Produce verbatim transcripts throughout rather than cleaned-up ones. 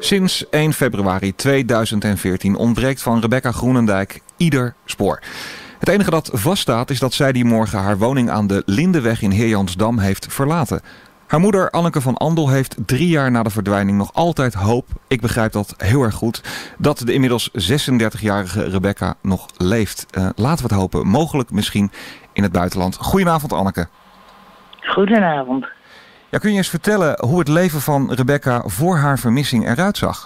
Sinds één februari tweeduizend veertien ontbreekt van Rebecca Groenendijk ieder spoor. Het enige dat vaststaat is dat zij die morgen haar woning aan de Lindeweg in Heerjansdam heeft verlaten. Haar moeder Anneke van Andel heeft drie jaar na de verdwijning nog altijd hoop, ik begrijp dat heel erg goed, dat de inmiddels zesendertigjarige Rebecca nog leeft. Uh, laten we het hopen, mogelijk misschien in het buitenland. Goedenavond Anneke. Goedenavond. Ja, kun je eens vertellen hoe het leven van Rebecca voor haar vermissing eruit zag?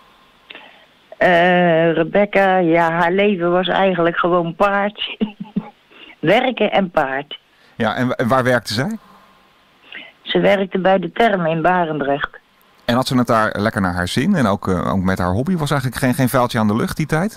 Uh, Rebecca, ja, haar leven was eigenlijk gewoon paard. Werken en paard. Ja, en waar werkte zij? Ze werkte bij de Termen in Barendrecht. En had ze het daar lekker naar haar zin? En ook, uh, ook met haar hobby? Was eigenlijk geen, geen vuiltje aan de lucht die tijd?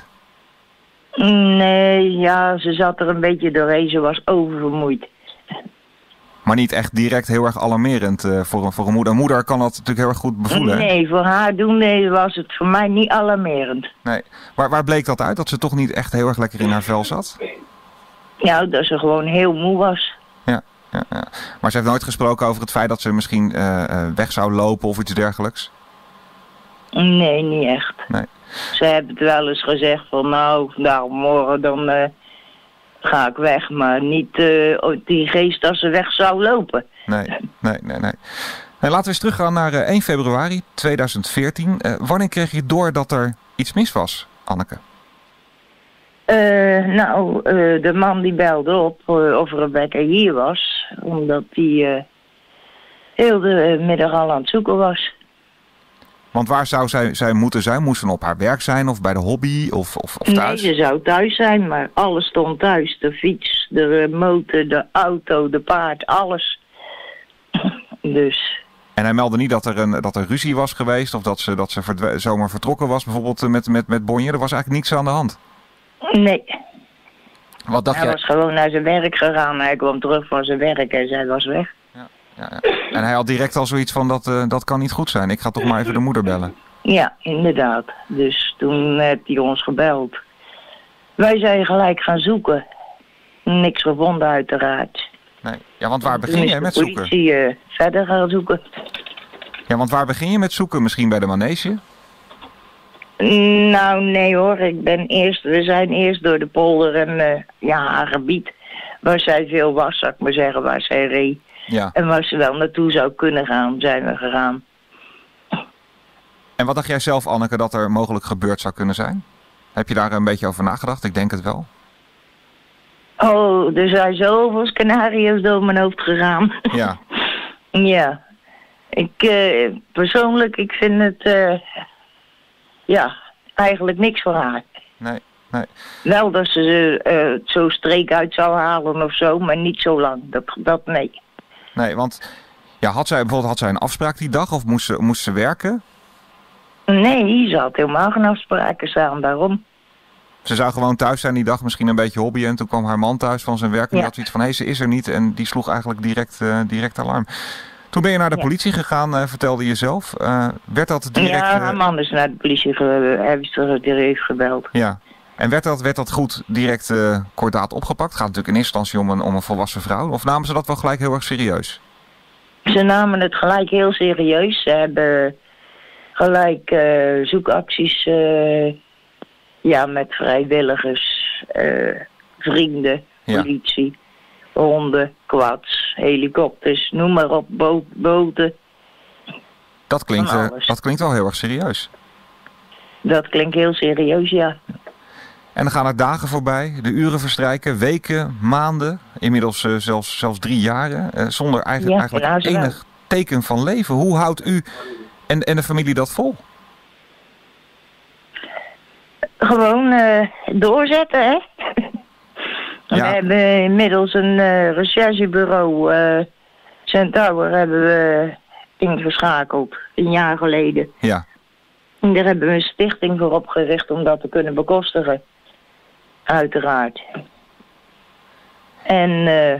Nee, ja, ze zat er een beetje doorheen. Ze was oververmoeid. Maar niet echt direct heel erg alarmerend uh, voor, een, voor een moeder. Een moeder kan dat natuurlijk heel erg goed bevoelen. Nee, hè? Voor haar doen nee, was het voor mij niet alarmerend. Nee. Waar, waar bleek dat uit? Dat ze toch niet echt heel erg lekker in haar vel zat? Ja, dat ze gewoon heel moe was. Ja, ja, ja. Maar ze heeft nooit gesproken over het feit dat ze misschien uh, uh, weg zou lopen of iets dergelijks? Nee, niet echt. Nee. Ze hebben het wel eens gezegd van nou, nou morgen dan... Uh, ga ik weg, maar niet uh, die geest als ze weg zou lopen. Nee, nee, nee, nee. En laten we eens teruggaan naar uh, één februari tweeduizend veertien. Uh, wanneer kreeg je door dat er iets mis was, Anneke? Uh, nou, uh, de man die belde op uh, of Rebecca hier was, omdat hij uh, heel de middag al aan het zoeken was. Want waar zou zij, zij moeten zijn? Moest ze op haar werk zijn of bij de hobby of, of, of thuis? Nee, ze zou thuis zijn, maar alles stond thuis. De fiets, de motor, de auto, de paard, alles. Dus. En hij meldde niet dat er, een, dat er ruzie was geweest of dat ze, dat ze verdwe- zomaar vertrokken was, bijvoorbeeld met, met, met Bonje. Er was eigenlijk niets aan de hand. Nee. Wat dacht hij jij? was gewoon naar zijn werk gegaan. Hij kwam terug van zijn werk en zij was weg. Ja, ja, ja. En hij had direct al zoiets van, dat, uh, dat kan niet goed zijn. Ik ga toch maar even de moeder bellen. Ja, inderdaad. Dus toen heeft hij ons gebeld. Wij zijn gelijk gaan zoeken. Niks gevonden uiteraard. Nee. Ja, want waar begin je met zoeken? De politie uh, verder gaan zoeken. Ja, want waar begin je met zoeken? Misschien bij de manege? Nou, nee hoor. Ik ben eerst, we zijn eerst door de polder en uh, ja, haar gebied. Waar zij veel was, zou ik maar zeggen, waar zij reed. Ja. En waar ze wel naartoe zou kunnen gaan, zijn we gegaan. En wat dacht jij zelf, Anneke, dat er mogelijk gebeurd zou kunnen zijn? Heb je daar een beetje over nagedacht? Ik denk het wel. Oh, er zijn zoveel scenario's door mijn hoofd gegaan. Ja. Ja. Ik, uh, persoonlijk, ik vind het, uh, ja, eigenlijk niks voor haar. Nee, nee. Wel dat ze uh, zo streek uit zou halen of zo, maar niet zo lang. Dat, dat nee. Nee, want ja, had zij bijvoorbeeld had zij een afspraak die dag of moest ze, moest ze werken? Nee, ze had helemaal geen afspraken staan, daarom. Ze zou gewoon thuis zijn die dag, misschien een beetje hobbyen. En toen kwam haar man thuis van zijn werk en die ja. had zoiets van, hé, hey, ze is er niet. En die sloeg eigenlijk direct, uh, direct alarm. Toen ben je naar de ja. politie gegaan, uh, vertelde je zelf. Uh, werd dat direct... Ja, haar man is naar de politie ge- direct gebeld. Ja. En werd dat, werd dat goed direct uh, kordaat opgepakt? Gaat natuurlijk in eerste instantie om een, om een volwassen vrouw. Of namen ze dat wel gelijk heel erg serieus? Ze namen het gelijk heel serieus. Ze hebben gelijk uh, zoekacties uh, ja, met vrijwilligers, uh, vrienden, ja. politie, honden, quads, helikopters, noem maar op, bo- boten. Dat klinkt, uh, dat klinkt wel heel erg serieus. Dat klinkt heel serieus, ja. En dan gaan er dagen voorbij, de uren verstrijken, weken, maanden, inmiddels uh, zelfs, zelfs drie jaren, uh, zonder eigenlijk, ja, eigenlijk enig wel. teken van leven. Hoe houdt u en, en de familie dat vol? Gewoon uh, doorzetten, hè. Ja. We hebben inmiddels een uh, recherchebureau, uh, Centaur, hebben we ingeschakeld, een jaar geleden. Ja. En daar hebben we een stichting voor opgericht om dat te kunnen bekostigen. Uiteraard. En uh,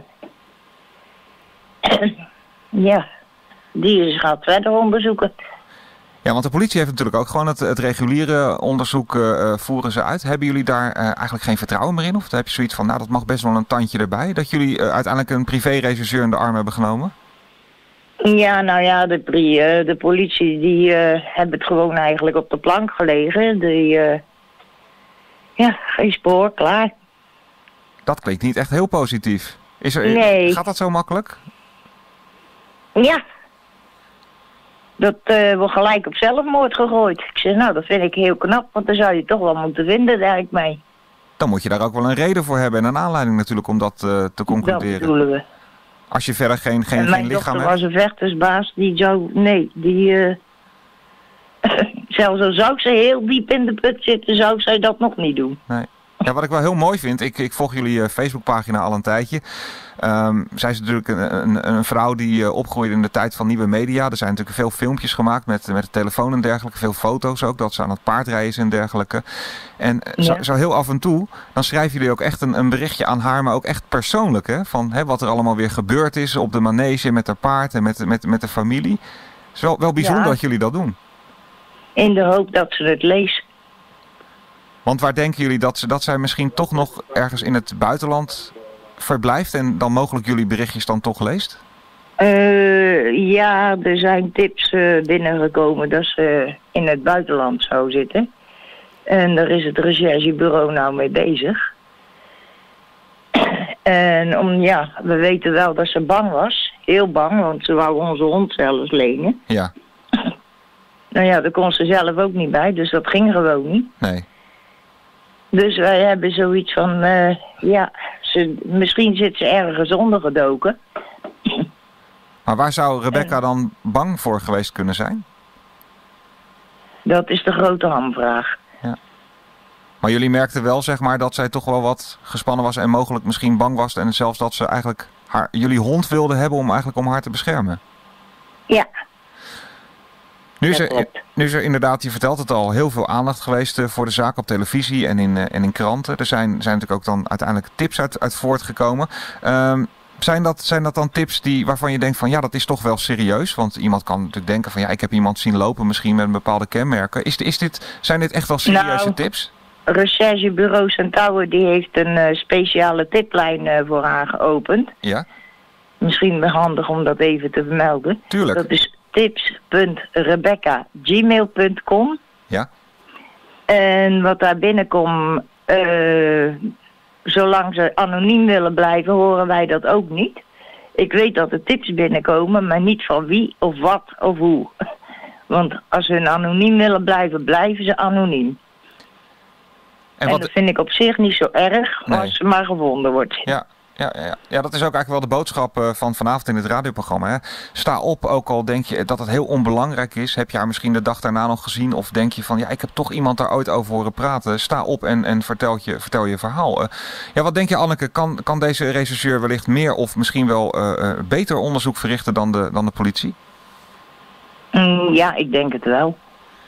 ja, die gaat verder onderzoeken. Ja, want de politie heeft natuurlijk ook gewoon het, het reguliere onderzoek uh, voeren ze uit. Hebben jullie daar uh, eigenlijk geen vertrouwen meer in? Of heb je zoiets van, nou dat mag best wel een tandje erbij? Dat jullie uh, uiteindelijk een privé-regisseur in de arm hebben genomen? Ja, nou ja, de, pri- eh, de politie die uh, hebben het gewoon eigenlijk op de plank gelegen. Die, uh, ja, geen spoor, klaar. Dat klinkt niet echt heel positief. Is er, Nee. Gaat dat zo makkelijk? Ja. Dat uh, wordt gelijk op zelfmoord gegooid. Ik zeg, nou, dat vind ik heel knap, want daar zou je toch wel moeten vinden, denk ik mee. Dan moet je daar ook wel een reden voor hebben en een aanleiding natuurlijk om dat uh, te concluderen. Dat bedoelen we. Als je verder geen, geen, en mijn geen lichaam dochter hebt. was een vechtersbaas, die zou, nee, die, uh, zelfs al zou ze heel diep in de put zitten, zou zij dat nog niet doen. Nee. Ja, wat ik wel heel mooi vind, ik, ik volg jullie uh, Facebookpagina al een tijdje. Um, zij is natuurlijk een, een, een vrouw die uh, opgroeide in de tijd van nieuwe media. Er zijn natuurlijk veel filmpjes gemaakt met, met de telefoon en dergelijke. Veel foto's ook, dat ze aan het paardrijden is en dergelijke. En ja. zo, zo heel af en toe, dan schrijven jullie ook echt een, een berichtje aan haar, maar ook echt persoonlijk. Hè, van hè, wat er allemaal weer gebeurd is op de manege met haar paard en met, met, met de familie. Het is wel, wel bijzonder ja. dat jullie dat doen. In de hoop dat ze het leest. Want waar denken jullie dat, ze, dat zij misschien toch nog ergens in het buitenland verblijft en dan mogelijk jullie berichtjes dan toch leest? Uh, ja, er zijn tips uh, binnengekomen dat ze in het buitenland zou zitten. En daar is het recherchebureau nou mee bezig. En om, ja, we weten wel dat ze bang was. Heel bang, want ze wou onze hond zelfs lenen. Ja. Nou ja, daar kon ze zelf ook niet bij, dus dat ging gewoon niet. Nee. Dus wij hebben zoiets van, uh, ja, ze, misschien zit ze ergens ondergedoken. Maar waar zou Rebecca en dan bang voor geweest kunnen zijn? Dat is de grote hamvraag. Ja. Maar jullie merkten wel, zeg maar, dat zij toch wel wat gespannen was en mogelijk misschien bang was. En zelfs dat ze eigenlijk haar, jullie hond wilde hebben om eigenlijk om haar te beschermen. Ja. Nu is, er, nu is er inderdaad, je vertelt het al, heel veel aandacht geweest uh, voor de zaak op televisie en in, uh, en in kranten. Er zijn, zijn natuurlijk ook dan uiteindelijk tips uit, uit voortgekomen. Um, zijn, dat, zijn dat dan tips die, waarvan je denkt van ja, dat is toch wel serieus? Want iemand kan natuurlijk denken van ja, ik heb iemand zien lopen misschien met een bepaalde kenmerken. Is, is dit, zijn dit echt wel serieuze nou, tips? Recherchebureau Centaur die heeft een uh, speciale tiplijn uh, voor haar geopend. Ja. Misschien wel handig om dat even te vermelden. Tuurlijk. Dat is tips punt rebecca punt gmail punt com. Ja. En wat daar binnenkomt, uh, zolang ze anoniem willen blijven, horen wij dat ook niet. Ik weet dat er tips binnenkomen, maar niet van wie of wat of hoe. Want als ze hun anoniem willen blijven, blijven ze anoniem. En, en wat... dat vind ik op zich niet zo erg, nee. Als ze maar gevonden wordt. Ja. Ja, ja, ja, dat is ook eigenlijk wel de boodschap uh, van vanavond in het radioprogramma. Hè? Sta op, ook al denk je dat het heel onbelangrijk is. Heb je haar misschien de dag daarna nog gezien? Of denk je van, ja, ik heb toch iemand daar ooit over horen praten. Sta op en, en vertel, je, vertel je verhaal. Uh, ja, wat denk je, Anneke? Kan, kan deze rechercheur wellicht meer of misschien wel uh, uh, beter onderzoek verrichten dan de, dan de politie? Mm, ja, ik denk het wel.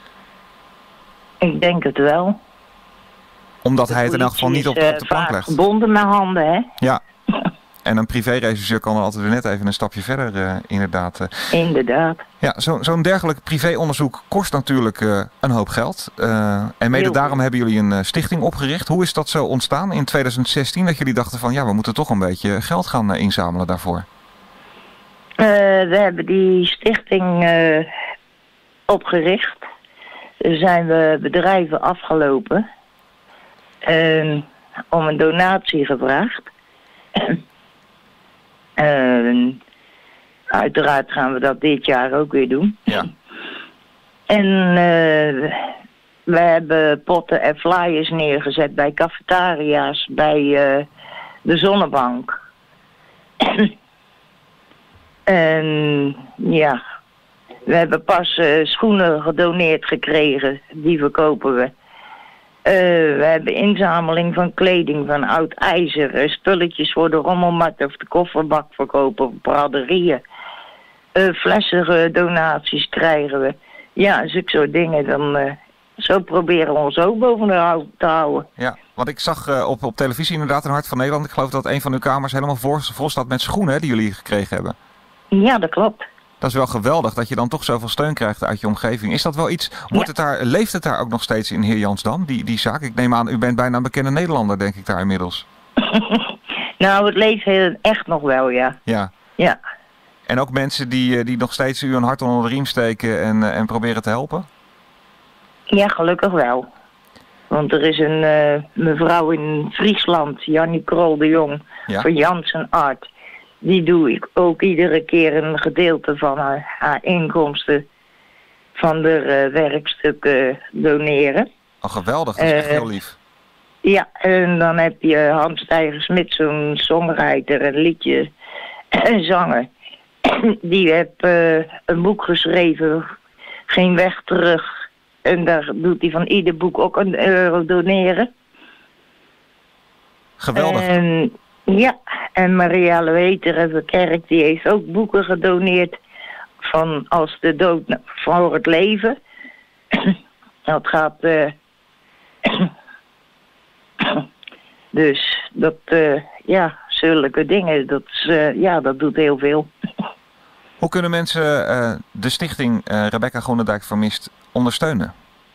Ik denk het wel. Omdat hij het in elk geval niet op, op de plank legt. Gebonden met handen, hè? Ja. En een privéregisseur kan er altijd weer net even een stapje verder, uh, inderdaad. Uh. Inderdaad. Ja, zo'n zo dergelijk privéonderzoek kost natuurlijk uh, een hoop geld. Uh, en mede Heel daarom goed. hebben jullie een uh, stichting opgericht. Hoe is dat zo ontstaan in twintig zestien? Dat jullie dachten van, ja, we moeten toch een beetje geld gaan uh, inzamelen daarvoor. Uh, we hebben die stichting uh, opgericht. Er zijn we bedrijven afgelopen. Uh, om een donatie gevraagd. Uh, uiteraard gaan we dat dit jaar ook weer doen. Ja. En uh, we hebben potten en flyers neergezet bij cafetaria's, bij uh, de zonnebank. En ja, we hebben pas uh, schoenen gedoneerd gekregen, die verkopen we. Uh, we hebben inzameling van kleding, van oud ijzer, uh, spulletjes voor de rommelmarkt of de kofferbak verkopen, braderieën. Uh, flessen uh, donaties krijgen we. Ja, zulke soort dingen. Dan, uh, zo proberen we ons ook boven de hout te houden. Ja, want ik zag uh, op, op televisie inderdaad in Hart van Nederland, ik geloof dat een van uw kamers helemaal vol, vol staat met schoenen hè, die jullie gekregen hebben. Ja, dat klopt. Dat is wel geweldig dat je dan toch zoveel steun krijgt uit je omgeving. Is dat wel iets, wordt het daar, leeft het daar ook nog steeds in Heerjansdam, die, die zaak? Ik neem aan, u bent bijna een bekende Nederlander, denk ik daar inmiddels. Nou, het leeft heel, echt nog wel, ja. Ja. Ja. En ook mensen die, die nog steeds u een hart onder de riem steken en, en proberen te helpen? Ja, gelukkig wel. Want er is een uh, mevrouw in Friesland, Jannie Krol de Jong, ja? van Janssen Art. Die doe ik ook iedere keer een gedeelte van haar, haar inkomsten van de uh, werkstukken doneren. Oh, geweldig. Dat is uh, echt heel lief. Ja, en dan heb je Hans Steiger-Smit, zo'n songwriter, een liedje en zanger. Die heeft uh, een boek geschreven, Geen weg terug. En daar doet hij van ieder boek ook een euro doneren. Geweldig. En, ja, en Maria Leweter Kerk, die heeft ook boeken gedoneerd van als de dood voor het leven. Dat gaat... Uh, dus dat, uh, ja, zulke dingen, dat, uh, ja, dat doet heel veel. Hoe kunnen mensen uh, de stichting uh, Rebecca Groenendijk Vermist ondersteunen?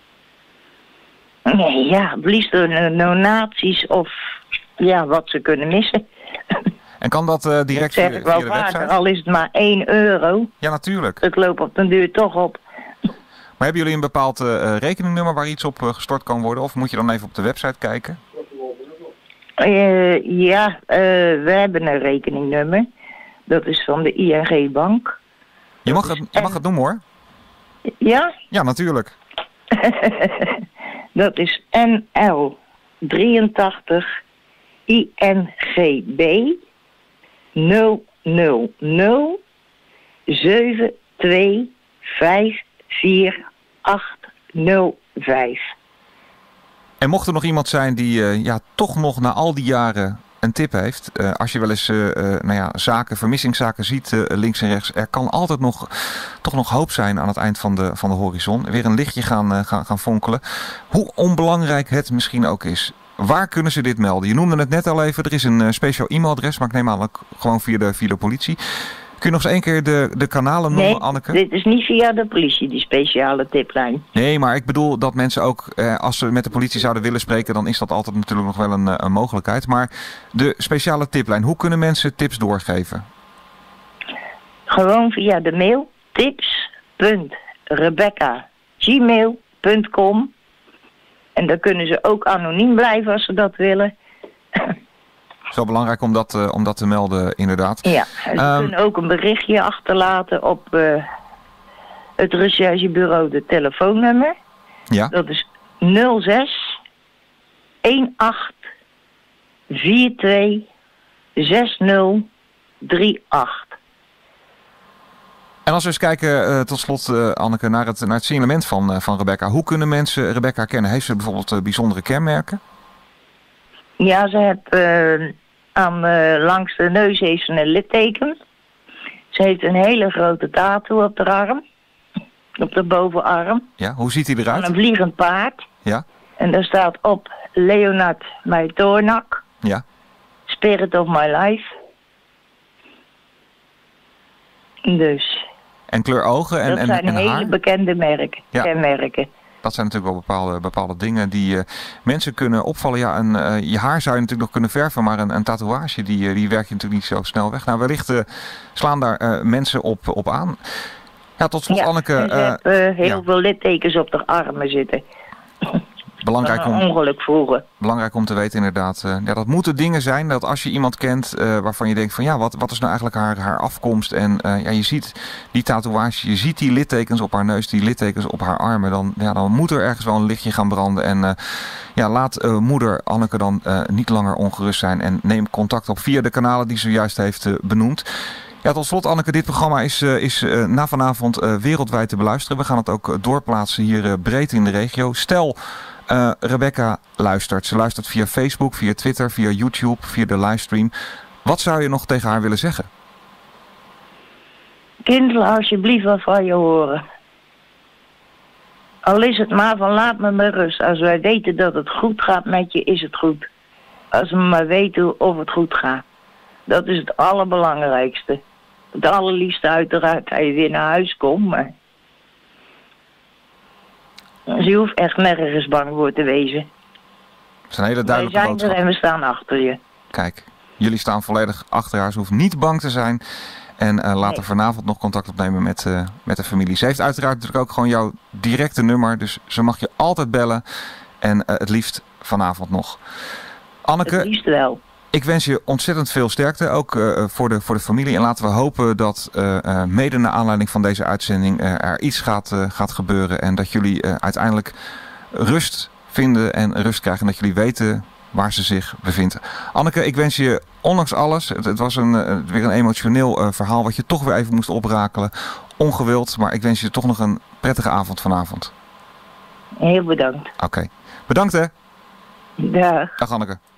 Nee, ja, het liefst door donaties of ja, wat ze kunnen missen. En kan dat uh, direct via, via de website? Vaker, al is het maar één euro. Ja, natuurlijk. Het loopt op den duur toch op. Maar hebben jullie een bepaald uh, rekeningnummer waar iets op uh, gestort kan worden? Of moet je dan even op de website kijken? Uh, ja, uh, we hebben een rekeningnummer. Dat is van de I N G Bank. Je mag, het, je mag het noemen hoor. Ja? Ja, natuurlijk. Dat is N L drieëntachtig I N G B nul nul nul zeven twee vijf vier acht nul vijf. En mocht er nog iemand zijn die uh, ja, toch nog na al die jaren een tip heeft. Uh, als je wel eens uh, uh, nou ja, zaken, vermissingszaken ziet uh, links en rechts. Er kan altijd nog, toch nog hoop zijn aan het eind van de, van de horizon. Weer een lichtje gaan, uh, gaan, gaan fonkelen. Hoe onbelangrijk het misschien ook is. Waar kunnen ze dit melden? Je noemde het net al even. Er is een uh, speciaal e-mailadres. Maar ik neem aan ook gewoon via de, via de politie. Kun je nog eens één keer de, de kanalen noemen, nee, Anneke? Dit is niet via de politie, die speciale tiplijn. Nee, maar ik bedoel dat mensen ook, eh, als ze met de politie zouden willen spreken, dan is dat altijd natuurlijk nog wel een, een mogelijkheid. Maar de speciale tiplijn, hoe kunnen mensen tips doorgeven? Gewoon via de mail tips punt rebecca punt gmail punt com. En dan kunnen ze ook anoniem blijven als ze dat willen. Het is wel belangrijk om dat, uh, om dat te melden, inderdaad. Ja, ze um, kunnen ook een berichtje achterlaten op uh, het recherchebureau, de telefoonnummer. Ja. Dat is nul zes een acht vier twee zes nul drie acht. En als we eens kijken, uh, tot slot, uh, Anneke, naar het, naar het signalement van, uh, van Rebecca. Hoe kunnen mensen Rebecca kennen? Heeft ze bijvoorbeeld uh, bijzondere kenmerken? Ja, ze heeft uh, aan, uh, langs de neus heeft ze een litteken. Ze heeft een hele grote tattoo op de arm. Op de bovenarm. Ja, hoe ziet hij eruit? Van een vliegend paard. Ja. En daar staat op Leonard Meitornak. Ja. Spirit of my life. Dus. En kleur ogen en, dat en, zijn en hele haar? bekende merken, ja. kenmerken. Dat zijn natuurlijk wel bepaalde, bepaalde dingen die uh, mensen kunnen opvallen. Ja, een, uh, je haar zou je natuurlijk nog kunnen verven, maar een, een tatoeage die, uh, die werkt je natuurlijk niet zo snel weg. Nou, wellicht uh, slaan daar uh, mensen op, op aan. Ja, tot slot, ja, Anneke. Ze uh, heeft uh, heel ja. veel littekens op de armen zitten. Belangrijk om, ongeluk vroeger. Belangrijk om te weten inderdaad. Uh, ja, dat moeten dingen zijn dat als je iemand kent uh, waarvan je denkt van ja, wat, wat is nou eigenlijk haar, haar afkomst? En uh, ja, je ziet die tatoeage, je ziet die littekens op haar neus, die littekens op haar armen. Dan, ja, dan moet er ergens wel een lichtje gaan branden. En uh, ja, laat uh, moeder Anneke dan uh, niet langer ongerust zijn. En neem contact op via de kanalen die ze juist heeft uh, benoemd. Ja, tot slot Anneke, dit programma is, uh, is uh, na vanavond uh, wereldwijd te beluisteren. We gaan het ook uh, doorplaatsen hier uh, breed in de regio. Stel, uh, Rebecca luistert. Ze luistert via Facebook, via Twitter, via YouTube, via de livestream. Wat zou je nog tegen haar willen zeggen? Kind, laat alsjeblieft wat van je horen. Al is het maar van laat me maar rust. Als wij weten dat het goed gaat met je, is het goed. Als we maar weten of het goed gaat. Dat is het allerbelangrijkste. Het allerliefste uiteraard dat je weer naar huis komt, maar... Dus je hoeft echt nergens bang voor te wezen. Dat is een hele duidelijke boodschap. Wij zijn er en we staan achter je. Kijk, jullie staan volledig achter haar. Ze hoeft niet bang te zijn. En uh, later Nee. vanavond nog contact opnemen met, uh, met de familie. Ze heeft uiteraard natuurlijk ook gewoon jouw directe nummer. Dus ze mag je altijd bellen. En uh, het liefst vanavond nog. Anneke, Het liefst wel. ik wens je ontzettend veel sterkte, ook uh, voor, de, voor de familie. En laten we hopen dat uh, uh, mede naar aanleiding van deze uitzending uh, er iets gaat, uh, gaat gebeuren. En dat jullie uh, uiteindelijk rust vinden en rust krijgen. En dat jullie weten waar ze zich bevindt. Anneke, ik wens je ondanks alles, het, het was een, uh, weer een emotioneel uh, verhaal wat je toch weer even moest oprakelen. Ongewild, maar ik wens je toch nog een prettige avond vanavond. Heel bedankt. Oké, okay. Bedankt hè. Dag. Dag Anneke.